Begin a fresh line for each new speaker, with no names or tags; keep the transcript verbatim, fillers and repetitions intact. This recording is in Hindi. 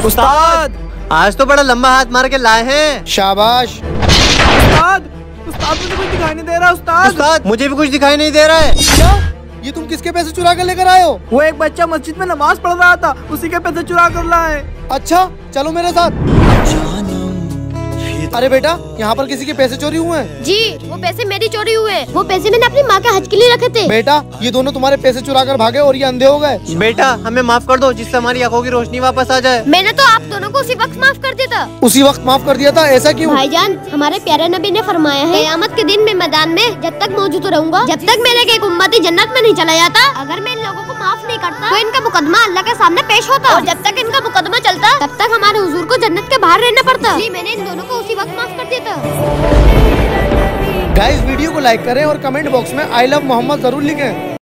उस्ताद,
आज तो बड़ा लंबा हाथ मार के लाए हैं।
शाबाश।
उस्ताद, उस्ताद मुझे कुछ दिखाई नहीं दे रहा। उस्ताद,
उस्ताद मुझे भी कुछ दिखाई नहीं दे रहा है।
क्या ये तुम किसके पैसे चुरा कर लेकर आए हो?
वो एक बच्चा मस्जिद में नमाज पढ़ रहा था, उसी के पैसे चुरा कर लाए।
अच्छा चलो मेरे साथ। अरे बेटा, यहाँ पर किसी के पैसे चोरी हुए हैं?
जी, वो पैसे मेरी चोरी हुए। वो पैसे मैंने अपनी माँ के हज के लिए रखे थे।
बेटा, ये दोनों तुम्हारे पैसे चुरा कर भागे और ये अंधे हो गए।
बेटा हमें माफ कर दो, जिससे हमारी आंखों की रोशनी वापस आ जाए।
मैंने तो आप दोनों को उसी वक्त माफ कर दिया था।
उसी वक्त माफ कर दिया था? ऐसा क्यों?
भाईजान, हमारे प्यारे नबी ने फरमाया है, क़यामत के दिन में मैदान में जब तक मौजूद रहूंगा, जब तक मेरे एक उम्मती जन्नत में नहीं चला जाता। अगर मैं इन लोगों को माफ नहीं करता तो इनका मुकदमा अल्लाह के सामने पेश होता, और जब तक इनका मुकदमा चलता तब तक हमारे हुजूर को जन्नत के बाहर रहना पड़ता। इसलिए मैंने इन दोनों को उसी वक्त माफ कर दिया था।
गाइस, वीडियो को लाइक करें और कमेंट बॉक्स में आई लव मोहम्मद जरूर लिखें।